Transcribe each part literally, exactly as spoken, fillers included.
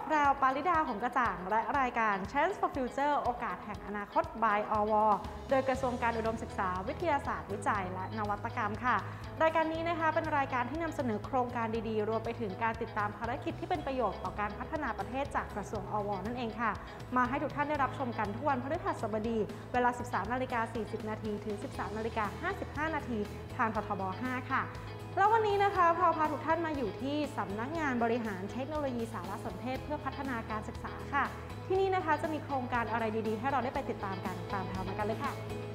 แพรว ปาริดา หงส์กระจ่างและรายการ Chance for Future โอกาสแห่งอนาคต by อ ว โดยกระทรวงการอุดมศึกษาวิทยาศาสตร์วิจัยและนวัตกรรมค่ะรายการนี้นะคะเป็นรายการที่นำเสนอโครงการดีๆรวมไปถึงการติดตามภารกิจที่เป็นประโยชน์ต่อการพัฒนาประเทศจากกระทรวงอวนั่นเองค่ะมาให้ทุกท่านได้รับชมกันทุกวันพฤหัสบดีเวลา สิบสามนาฬิกาสี่สิบนาทีถึง สิบสามนาฬิกาห้าสิบห้านาทีทางททบห้าค่ะแล้ววันนี้นะคะเราพาทุกท่านมาอยู่ที่สำนักงานบริหารเทคโนโลยีสารสนเทศเพื่อพัฒนาการศึกษาค่ะที่นี่นะคะจะมีโครงการอะไรดีๆให้เราได้ไปติดตามกันตามเรามากันเลยค่ะ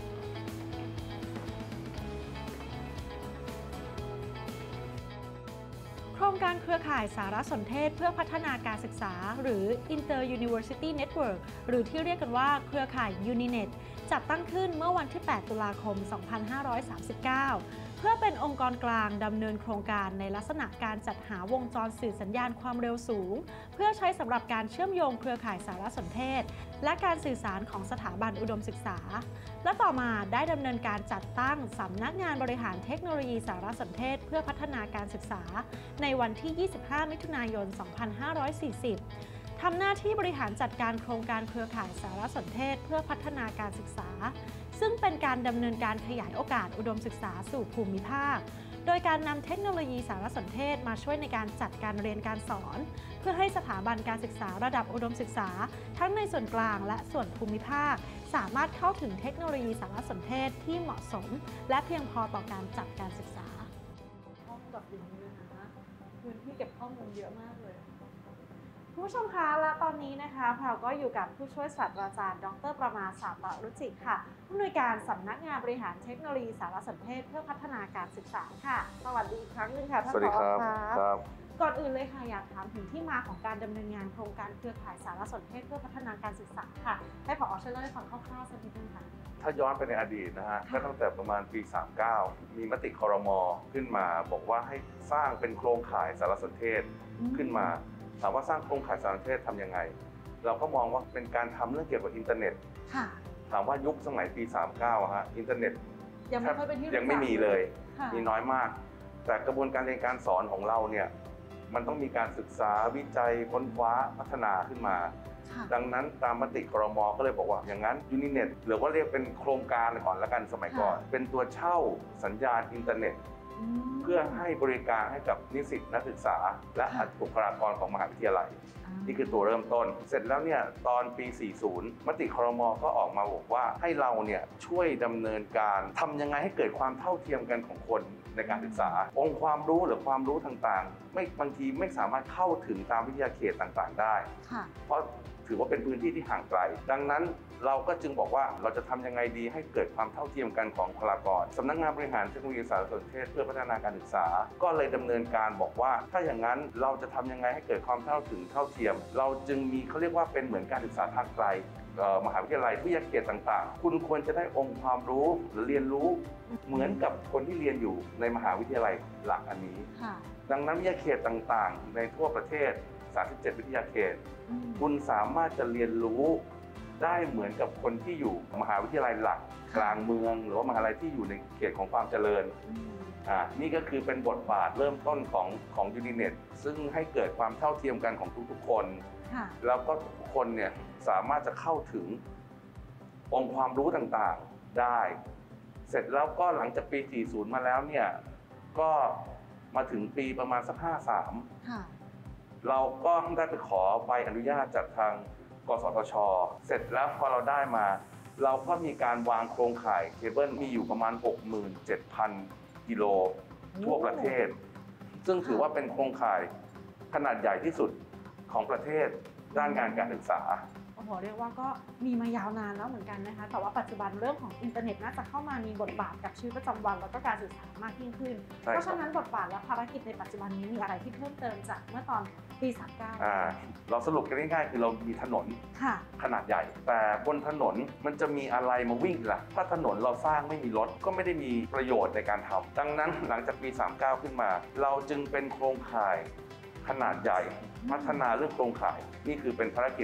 โครงการเครือข่ายสารสนเทศเพื่อพัฒนาการศึกษาหรือ Inter University Network หรือที่เรียกกันว่าเครือข่าย ยูนิเน็ต จัดตั้งขึ้นเมื่อวันที่ แปด ตุลาคม สองพันห้าร้อยสามสิบเก้า เพื่อเป็นองค์กรกลางดำเนินโครงการในลักษณะการจัดหาวงจรสื่อสัญญาณความเร็วสูงเพื่อใช้สำหรับการเชื่อมโยงเครือข่ายสารสนเทศและการสื่อสารของสถาบันอุดมศึกษาและต่อมาได้ดำเนินการจัดตั้งสำนักงานบริหารเทคโนโลยีสารสนเทศเพื่อพัฒนาการศึกษาในวันที่ ยี่สิบห้า มิถุนายน สองพันห้าร้อยสี่สิบ ทำหน้าที่บริหารจัดการโครงการเครือข่ายสารสนเทศเพื่อพัฒนาการศึกษาซึ่งเป็นการดำเนินการขยายโอกาสอุดมศึกษาสู่ภูมิภาคโดยการนำเทคโนโลยีสารสนเทศมาช่วยในการจัดการเรียนการสอนเพื่อให้สถาบันการศึกษาระดับอุดมศึกษาทั้งในส่วนกลางและส่วนภูมิภาคสามารถเข้าถึงเทคโนโลยีสารสนเทศที่เหมาะสมและเพียงพอต่อการจัดการศึกษาห้องแบบอย่างนี้เลยนะพื้นที่เก็บข้อมูลเยอะมากเลยผู้ชมคะและตอนนี้นะคะเราก็อยู่กับผู้ช่วยศาสตราจารย์ดร.ประมาสาตรุจิค่ะผู้อำนวยการสำนักงานบริหารเทคโนโลยีสารสนเทศเพื่อพัฒนาการศึกษาค่ะสวัสดีอีกครั้งหนึ่งค่ะท่านผอ.ครับก่อนอื่นเลยค่ะอยากถามถึงที่มาของการดำเนินงานโครงการเครือข่ายสารสนเทศเพื่อพัฒนาการศึกษาค่ะให้ผอ.ช่วยเล่าให้ฟังคร่าวๆสักนิดนึงค่ะถ้าย้อนไปในอดีตนะฮะก็ตั้งแต่ประมาณปีสามสิบเก้ามีมติครม.ขึ้นมาบอกว่าให้สร้างเป็นโครงข่ายสารสนเทศขึ้นมาถามว่าสร้างโครงข่ายสารสนเทศทำยังไงเราก็มองว่าเป็นการทำเรื่องเกี่ยวกับอินเทอร์เน็ตถามว่ายุคสมัยปีสามสิบเก้าฮะอินเทอร์เน็ตยังไม่ค่อยเป็นที่รู้จักยังไม่มีเลยมีน้อยมากแต่กระบวนการเรียนการสอนของเราเนี่ยมันต้องมีการศึกษาวิจัยค้นคว้าพัฒนาขึ้นมาดังนั้นตามมติครม.ก็เลยบอกว่าอย่างนั้นยูนิเน็ตหรือว่าเรียกเป็นโครงการก่อนละกันสมัยก่อนเป็นตัวเช่าสัญญาณอินเทอร์เน็ตเพื่อให้บริการให้กับนิสิตนักศึกษาและบุคลากรของมหาวิทยาลัยนี่คือตัวเริ่มต้นเสร็จแล้วเนี่ยตอนปีสี่สิบมติครม.ก็ออกมาบอกว่าให้เราเนี่ยช่วยดำเนินการทำยังไงให้เกิดความเท่าเทียมกันของคนในการศึกษาองค์ความรู้หรือความรู้ต่างๆไม่บางทีไม่สามารถเข้าถึงตามวิทยาเขตต่างๆได้เพราะถือว่าเป็นพื้นที่ที่ห่างไกลดังนั้นเราก็จึงบอกว่าเราจะทำยังไงดีให้เกิดความเท่าเทียมกันของบุคลากรสำนักงานบริหารเทคโนโลยีสารสนเทศเพื่อพัฒนาการศึกษาก็เลยดำเนินการบอกว่าถ้าอย่างนั้นเราจะทำยังไงให้เกิดความเท่าถึงเท่าเทียมเราจึงมีเขาเรียกว่าเป็นเหมือนการศึกษาทางไกลมหาวิทยาลัยวิทยาเขตต่างๆคุณควรจะได้องค์ความรู้หรือเรียนรู้เหมือนกับคนที่เรียนอยู่ในมหาวิทยาลัยหลักอันนี้ดังนั้นวิทยาเขตต่างๆในทั่วประเทศสามสิบเจ็ดวิทยาเขตคุณสามารถจะเรียนรู้ได้เหมือนกับคนที่อยู่มหาวิทยาลัยหลักกลางเมืองหรือว่ามหาวิทยาลัยที่อยู่ในเขตของความเจริญอ่านี่ก็คือเป็นบทบาทเริ่มต้นของของยูนิเน็ตซึ่งให้เกิดความเท่าเทียมกันของทุกๆคนแล้วก็ทุกคนเนี่ยสามารถจะเข้าถึงองค์ความรู้ต่างๆได้เสร็จแล้วก็หลังจากปีสี่สิบมาแล้วเนี่ยก็มาถึงปีประมาณสักห้าสิบสามเราก็ได้ไปขอใบอนุญาตจากทางกสทช.เสร็จแล้วพอเราได้มาเราก็มีการวางโครงข่ายเคเบิลมีอยู่ประมาณ หกหมื่นเจ็ดพัน กิโลทั่วประเทศซึ่งถือว่าเป็นโครงข่ายขนาดใหญ่ที่สุดของประเทศด้านงานการศึกษาโอ้โหเรียกว่าก็มีมายาวนานแล้วเหมือนกันนะคะแต่ว่าปัจจุบันเรื่องของอินเทอร์เน็ตน่าจะเข้ามามีบทบาทกับชีวิตประจำวันแล้วก็การสื่อสารมากยิ่งขึ้นเพราะฉะนั้นบทบาทและภารกิจในปัจจุบันนี้มีอะไรที่เพิ่มเติมจากเมื่อตอนปีสามสิบเก้าอ่าเราสรุปกันง่ายๆคือเรามีถนนขนาดใหญ่แต่บนถนนมันจะมีอะไรมาวิ่งล่ะถ้าถนนเราสร้างไม่มีรถก็ไม่ได้มีประโยชน์ในการทำดังนั้นหลังจากปีสามสิบเก้าขึ้นมาเราจึงเป็นโครงข่ายขนาดใหญ่พัฒนาเรื่องโครงข่ายนี่คือเป็นภารกิจ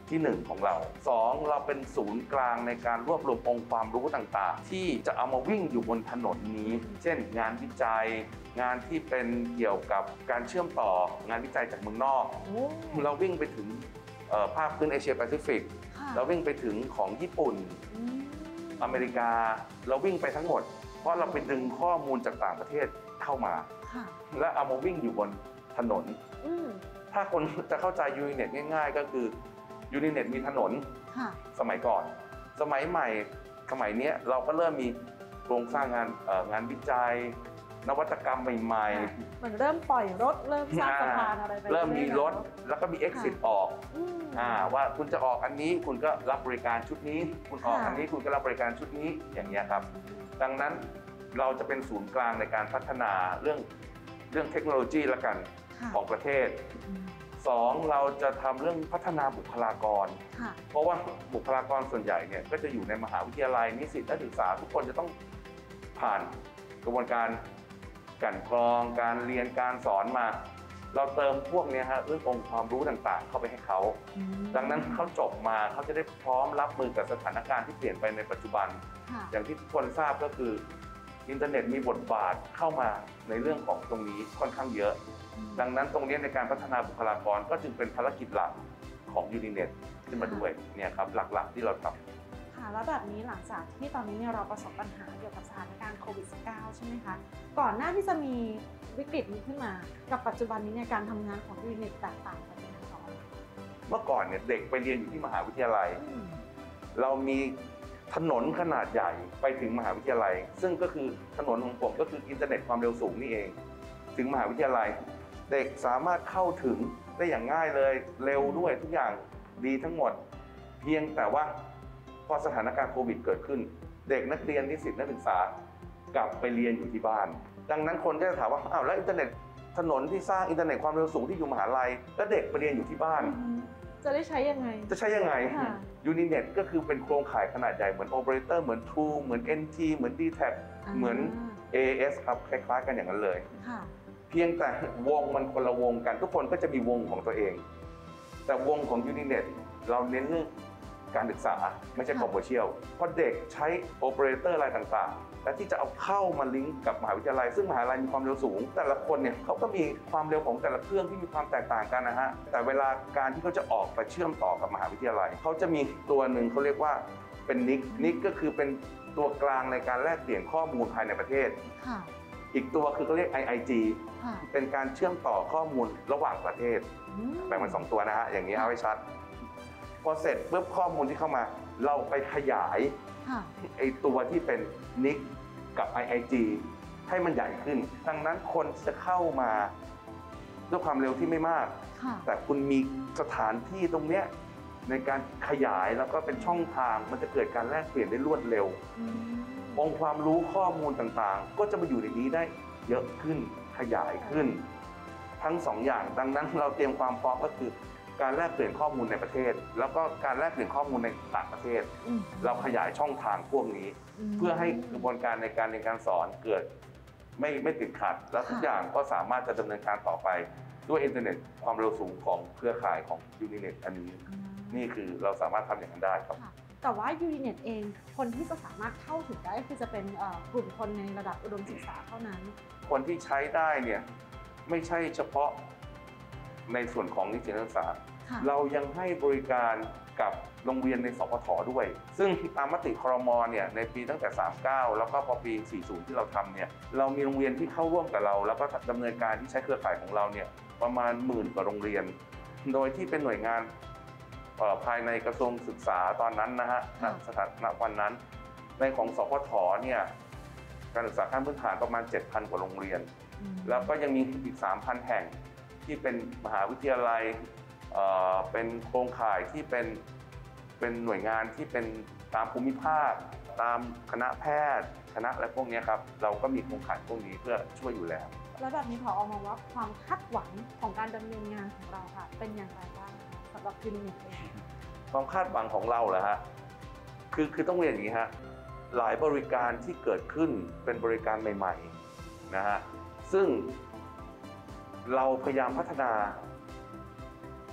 ที่หนึ่งของเราสองเราเป็นศูนย์กลางในการรวบรวมองค์ความรู้ต่างๆที่จะเอามาวิ่งอยู่บนถนนนี้ เช่นงานวิจัยงานที่เป็นเกี่ยวกับการเชื่อมต่องานวิจัยจากเมืองนอกเราวิ่งไปถึงภาคพื้นเอเชียแปซิฟิกเราวิ่งไปถึงของญี่ปุ่นอเมริกาเราวิ่งไปทั้งหมดเพราะเราไปดึงข้อมูลจากต่างประเทศเข้ามาและเอามาวิ่งอยู่บนถนนถ้าคนจะเข้าใจยูนิเน็ตง่ายๆก็คือยูนิเน็ตมีถนนสมัยก่อนสมัยใหม่สมัยนี้เราก็เริ่มมีโครงสร้างงานงานวิจัยนวัตกรรมใหม่ๆเหมือนเริ่มปล่อยรถเริ่มสร้างสะพานอะไรไปเริ่มมีรถแล้วก็มี exit ออกว่าคุณจะออกอันนี้คุณก็รับบริการชุดนี้คุณออกอันนี้คุณก็รับบริการชุดนี้อย่างนี้ครับดังนั้นเราจะเป็นศูนย์กลางในการพัฒนาเรื่องเรื่องเทคโนโลยีละกันของประเทศสองเราจะทำเรื่องพัฒนาบุคลากรเพราะว่าบุคลากรส่วนใหญ่เนี่ยก็จะอยู่ในมหาวิทยาลัยนิสิตนักศึกษาทุกคนจะต้องผ่านกระบวนการกลั่นกรองการเรียนการสอนมาเราเติมพวกนี้ฮะเรื่ององค์ความรู้ต่างๆเข้าไปให้เขาดังนั้นเขาจบมาเขาจะได้พร้อมรับมือกับสถานการณ์ที่เปลี่ยนไปในปัจจุบันอย่างที่ทุกคนทราบก็คืออินเทอร์เน็ตมีบทบาทเข้ามาในเรื่องของตรงนี้ค่อนข้างเยอะดังนั้นตรงนี้ในการพัฒนาบุคลากรก็จึงเป็นภารกิจหลักของยูนิเน็ตขึ้นมาด้วยเนี่ยครับหลักๆที่เราทำค่ะแล้วแบบนี้หลังจากที่ตอนนี้เนี่ยเราประสบปัญหาเกี่ยวกับสถานการณ์โควิด สิบเก้า ใช่ไหมคะก่อนหน้าที่จะมีวิกฤตนี้ขึ้นมากับปัจจุบันนี้ในการทำงานของยูนิเน็ตแตกต่างกันไหมคะเมื่อก่อนเนี่ยเด็กไปเรียนอยู่ที่มหาวิทยาลัยเรามีถนนขนาดใหญ่ไปถึงมหาวิทยาลัยซึ่งก็คือถนนของผมก็คืออินเทอร์เน็ตความเร็วสูงนี่เองถึงมหาวิทยาลัยเด็กสามารถเข้าถึงได้อย่างง่ายเลยเร็วด้วยทุกอย่างดีทั้งหมดเพียงแต่ว่าพอสถานการณ์โควิดเกิดขึ้นเด็กนักเรียนนิสิตนักศึกษากลับไปเรียนอยู่ที่บ้านดังนั้นคนก็จะถามว่าอ้าวแล้วอินเทอร์เน็ตถนนที่สร้างอินเทอร์เน็ตความเร็วสูงที่อยู่มหาลัยแล้วเด็กไปเรียนอยู่ที่บ้านจะได้ใช้ยังไงจะใช้ยังไงยูนิเน็ตก็คือเป็นโครงข่ายขนาดใหญ่เหมือนโอเปอเรเตอร์เหมือน True เหมือน เอ็น ที เหมือน ดี แท็ก เหมือน เอ เอส ครับคล้ายๆกันอย่างนั้นเลยเพียงแต่วงมันคนละวงกันทุกคนก็จะมีวงของตัวเองแต่วงของยูนิเน็ตเราเน้นเรื่องการศึกษาไม่ใช่คอมเมอร์เชียลเพราะเด็กใช้โอเปอเรเตอร์อะไรต่างๆและที่จะเอาเข้ามาลิงก์กับมหาวิทยาลัยซึ่งมหาวิทยาลัยมีความเร็วสูงแต่ละคนเนี่ยเขาก็มีความเร็วของแต่ละเครื่องที่มีความแตกต่างกันนะฮะแต่เวลาการที่เขาจะออกไปเชื่อมต่อกับมหาวิทยาลัยเขาจะมีตัวหนึ่งเขาเรียกว่าเป็น นิก นิก ก็คือเป็นตัวกลางในการแลกเปลี่ยนข้อมูลภายในประเทศอีกตัวคือเขาเรียก ไอ ไอ จี เป็นการเชื่อมต่อข้อมูลระหว่างประเทศแบ่งเป็นสองตัวนะฮะอย่างนี้เอาไว้ชัดพอเสร็จปุ๊บข้อมูลที่เข้ามาเราไปขยายไอตัวที่เป็น นิก กับ ไอ ไอ จี ให้มันใหญ่ขึ้นดังนั้นคนจะเข้ามาด้วยความเร็วที่ไม่มากแต่คุณมีสถานที่ตรงเนี้ยในการขยายแล้วก็เป็นช่องทางมันจะเกิดการแลกเปลี่ยนได้รวดเร็วองค์ความรู้ข้อมูลต่างๆก็จะมาอยู่ในนี้ได้เยอะขึ้นขยายขึ้นทั้งสองอย่างดังนั้นเราเตรียมความพร้อมก็คือการแลกเปลี่ยนข้อมูลในประเทศแล้วก็การแลกเปลี่ยนข้อมูลในต่างประเทศเราขยายช่องทางพวกนี้เพื่อให้กระบวนการในการเรียนการสอนเกิดไม่ไม่ติดขัดและทุกอย่างก็สามารถจะดำเนินการต่อไปด้วยอินเทอร์เน็ตความเร็วสูงของเครือข่ายของยูนิเน็ตอันนี้นี่คือเราสามารถทำอย่างนั้นได้ครับแต่ว่ายูนิเน็ตเองคนที่จะสามารถเข้าถึงได้คือจะเป็นกลุ่มคนในระดับอุดมศึกษาเท่านั้นคนที่ใช้ได้เนี่ยไม่ใช่เฉพาะในส่วนของนิสิตนักศึกษาเรายังให้บริการกับโรงเรียนในสพทด้วยซึ่งตามมติครม.เนี่ยในปีตั้งแต่สามสิบเก้าแล้วก็พอปีสี่สิบที่เราทำเนี่ยเรามีโรงเรียนที่เข้าร่วมกับเราแล้วก็ดำเนินการที่ใช้เครือข่ายของเราเนี่ยประมาณหมื่นกว่าโรงเรียนโดยที่เป็นหน่วยงานภายในกระทรวงศึกษาตอนนั้นนะฮะณสถานะวันนั้นในของสพทเนี่ยการศึกษาขั้นพื้นฐานประมาณ เจ็ดพัน กว่าโรงเรียนแล้วก็ยังมีอีก สามพัน แห่งที่เป็นมหาวิทยาลัยเป็นโครงข่ายที่เป็นเป็นหน่วยงานที่เป็นตามภูมิภาคตามคณะแพทย์คณะอะไรพวกนี้ครับเราก็มีโครงข่ายพวกนี้เพื่อช่วยอยู่แล้วแล้วแบบนี้ผอ.มองว่าความคาดหวังของการดำเนินงานของเราค่ะเป็นอย่างไรบ้างสำหรับยูนิเน็ตเองความคาดหวังของเราเหรอฮะคือคือต้องเรียนอย่างนี้ฮะหลายบริการที่เกิดขึ้นเป็นบริการใหม่ๆนะฮะซึ่งเราพยายามพัฒนา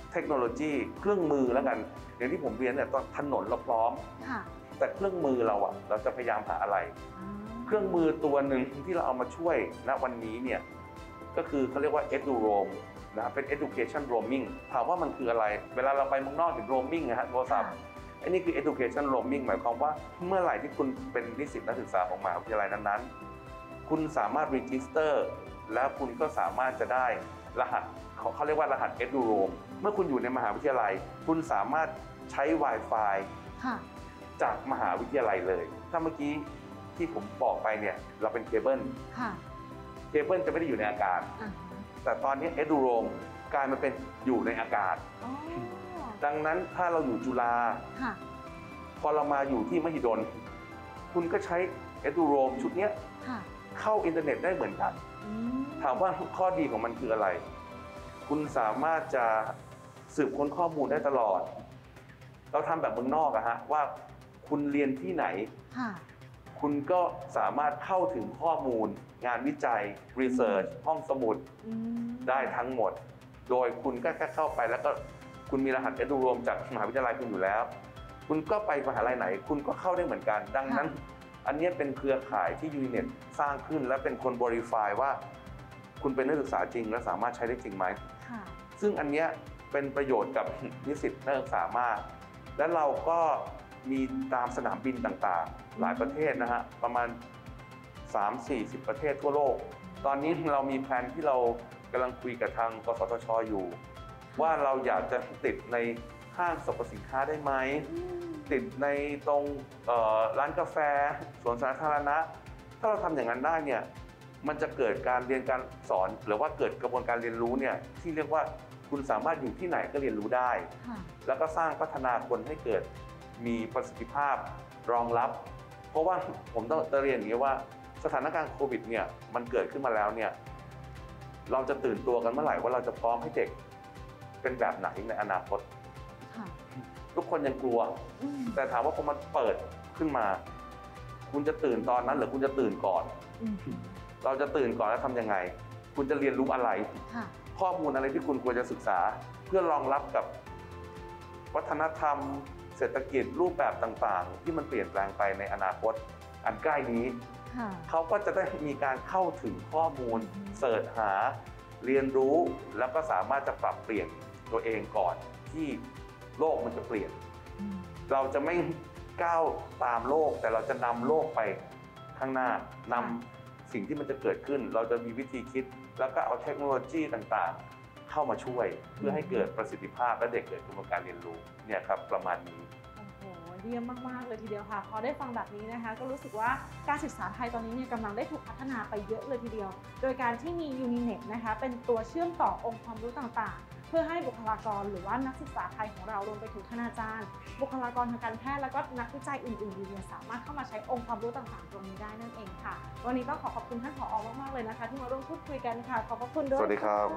เทคโนโลยีเครื่องมือแล้วกันอย่างที่ผมเรียนเนี่ยตอนถนนเราพร้อมแต่เครื่องมือเราอะเราจะพยายามหาอะไรเครื่องมือตัวหนึ่งที่เราเอามาช่วยณวันนี้เนี่ยก็คือเขาเรียกว่า EduRoam นะเป็น Education Roaming ถามว่ามันคืออะไรเวลาเราไปเมืองนอกเห็น roaming นะฮะโทรศัพท์อันนี้คือ Education Roaming หมายความว่าเมื่อไหร่ที่คุณเป็นนิสิตนักศึกษาของมหาวิทยาลัยนั้นๆคุณสามารถ register แล้วคุณก็สามารถจะได้รหัสเขาเรียกว่ารหัส EduRoam เมื่อคุณอยู่ในมหาวิทยาลัยคุณสามารถใช้ Wi-Fi จากมหาวิทยาลัยเลยถ้าเมื่อกี้ที่ผมบอกไปเนี่ยเราเป็นเคเบิลเคเบิลจะไม่ได้อยู่ในอากาศแต่ตอนนี้ EduRoam กลายมาเป็นอยู่ในอากาศดังนั้นถ้าเราอยู่จุฬาพอเรามาอยู่ที่มหิดลคุณก็ใช้ EduRoam ชุดนี้เข้าอินเทอร์เน็ตได้เหมือนกันถามว่าข้อดีของมันคืออะไรคุณสามารถจะสืบค้นข้อมูลได้ตลอดเราทำแบบเมืองนอกอะฮะว่าคุณเรียนที่ไหนคุณก็สามารถเข้าถึงข้อมูลงานวิจัย Research ห้องสมุดได้ทั้งหมดโดยคุณก็แค่เข้าไปแล้วก็คุณมีรหัส EduRoam จากมหาวิทยาลัยคุณอยู่แล้วคุณก็ไปมหาลัยไหนคุณก็เข้าได้เหมือนกันดังนั้นอันนี้เป็นเครือข่ายที่ Uninet สร้างขึ้นและเป็นคน Verify ว่าคุณเป็นนักศึกษาจริงและสามารถใช้ได้จริงไหมซึ่งอันนี้เป็นประโยชน์กับนิสิตนักศึกษามากและเราก็มีตามสนามบินต่างๆหลายประเทศนะฮะประมาณ สามถึงสี่สิบ ประเทศทั่วโลกตอนนี้เรามีแผนที่เรากำลังคุยกับทางกสทช.อยู่ว่าเราอยากจะติดในห้างสรรพสินค้าได้ไหมติดในตรงร้านกาแฟสวนสาธารณะถ้าเราทำอย่างนั้นได้เนี่ยมันจะเกิดการเรียนการสอนหรือว่าเกิดกระบวนการเรียนรู้เนี่ยที่เรียกว่าคุณสามารถอยู่ที่ไหนก็เรียนรู้ได้แล้วก็สร้างพัฒนาคนให้เกิดมีประสิทธิภาพรองรับเพราะว่าผมต้องเรียนอย่างนี้ว่าสถานการณ์โควิดเนี่ยมันเกิดขึ้นมาแล้วเนี่ยเราจะตื่นตัวกันเมื่อไหร่ว่าเราจะพร้อมให้เด็กเป็นแบบไหนในอนาคตทุกคนยังกลัวแต่ถามว่าพอมันเปิดขึ้นมาคุณจะตื่นตอนนั้นหรือคุณจะตื่นก่อนเราจะตื่นก่อนแล้วทำยังไงคุณจะเรียนรู้อะไรข้อมูลอะไรที่คุณควรจะศึกษาเพื่อรองรับกับวัฒนธรรมเศรษฐกิจรูปแบบต่างๆที่มันเปลี่ยนแปลงไปในอนาคตอันใกล้นี้เขาก็จะได้มีการเข้าถึงข้อมูลเสิร์ชหาเรียนรู้แล้วก็สามารถจะปรับเปลี่ยนตัวเองก่อนที่โลกมันจะเปลี่ยนเราจะไม่ก้าวตามโลกแต่เราจะนำโลกไปข้างหน้านำสิ่งที่มันจะเกิดขึ้นเราจะมีวิธีคิดแล้วก็เอาเทคโนโลยีต่างๆเข้ามาช่วยเพื่อให้เกิดประสิทธิภาพและเด็กเกิดกระบวนการเรียนรู้เนี่ยครับประมาณนี้โอ้โหเยี่ยมมากๆเลยทีเดียวค่ะพอได้ฟังแบบนี้นะคะก็รู้สึกว่าการศึกษาไทยตอนนี้เนี่ยกำลังได้ถูกพัฒนาไปเยอะเลยทีเดียวโดยการที่มี Uninet นะคะเป็นตัวเชื่อมต่อองค์ความรู้ต่างๆเพื่อให้บุคลากรหรือว่านักศึกษาไทยของเรารวมไปถึงคณาจารย์บุคลากรทางการแพทย์และก็นักวิจัยอื่นๆเนี่ยสามารถเข้ามาใช้องค์ความรู้ต่างๆตรงนี้ได้นั่นเองค่ะวันนี้ต้องขอขอบคุณท่านผอ.มากๆเลยนะคะที่มาร่วมพูดคุยกันค่ะขอบพระคุณด้วยสวัสดีครับ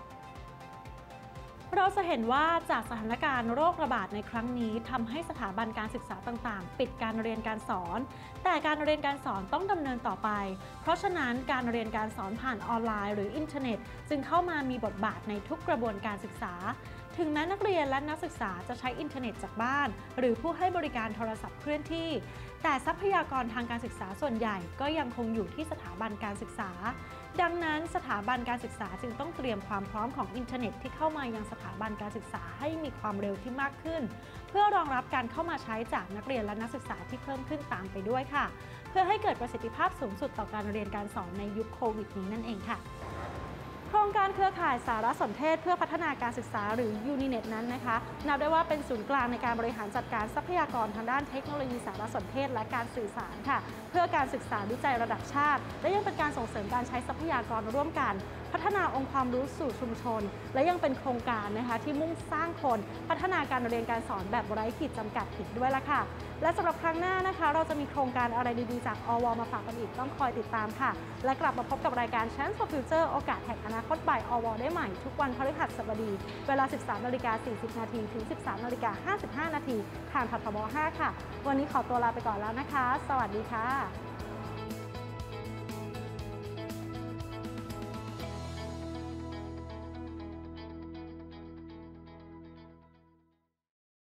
เราจะเห็นว่าจากสถานการณ์โรคระบาดในครั้งนี้ทำให้สถาบันการศึกษาต่างๆปิดการเรียนการสอนแต่การเรียนการสอนต้องดำเนินต่อไปเพราะฉะนั้นการเรียนการสอนผ่านออนไลน์หรืออินเทอร์เน็ตจึงเข้ามามีบทบาทในทุกกระบวนการศึกษาถึงแม้นักเรียนและนักศึกษาจะใช้อินเทอร์เน็ตจากบ้านหรือผู้ให้บริการโทรศัพท์เคลื่อนที่แต่ทรัพยากรทางการศึกษาส่วนใหญ่ก็ยังคงอยู่ที่สถาบันการศึกษาดังนั้นสถาบันการศึกษาจึงต้องเตรียมความพร้อมของอินเทอร์เน็ตที่เข้ามายังสถาบันการศึกษาให้มีความเร็วที่มากขึ้นเพื่อรองรับการเข้ามาใช้จากนักเรียนและนักศึกษาที่เพิ่มขึ้นตามไปด้วยค่ะเพื่อให้เกิดประสิทธิภาพสูงสุดต่อการเรียนการสอนในยุคโควิดนี้นั่นเองค่ะโครงการเครือข่ายสารสนเทศเพื่อพัฒนาการศึกษาหรือ Uninet นั้นนะคะนับได้ว่าเป็นศูนย์กลางในการบริหารจัดการทรัพยากรทางด้านเทคโนโลยีสารสนเทศและการสื่อสารค่ะเพื่อการศึกษาวิจัยระดับชาติและยังเป็นการส่งเสริมการใช้ทรัพยากรร่วมกันพัฒนาองค์ความรู้สู่ชุมชนและยังเป็นโครงการนะคะที่มุ่งสร้างคนพัฒนาการเรียนการสอนแบบไร้ขีดจำกัดอีกด้วยละค่ะและสำหรับครั้งหน้านะคะเราจะมีโครงการอะไรดีๆจากอวมาฝากกันอีกต้องคอยติดตามค่ะและกลับมาพบกับรายการ Chance for Future โอกาสแห่งอนาคตบ่ายอวได้ใหม่ทุกวันพฤหัสบดีเวลา สิบสามนาฬิกาสี่สิบนาทีถึง สิบสามนาฬิกาห้าสิบห้านาทีทางททบห้าค่ะวันนี้ขอตัวลาไปก่อนแล้วนะคะสวัสดีค่ะ